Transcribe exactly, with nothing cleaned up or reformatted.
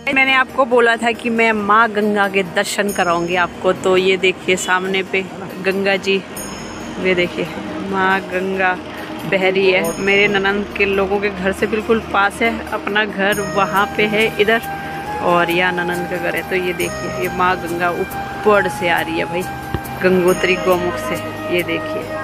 मैंने आपको बोला था कि मैं माँ गंगा के दर्शन कराऊंगी आपको, तो ये देखिए सामने पे गंगा जी, ये देखिए माँ गंगा बह रही है। मेरे ननंद के लोगों के घर से बिल्कुल पास है, अपना घर वहाँ पे है इधर, और यहाँ ननंद का घर है। तो ये देखिए ये माँ गंगा ऊपर से आ रही है भाई, गंगोत्री गौमुख से, ये देखिए।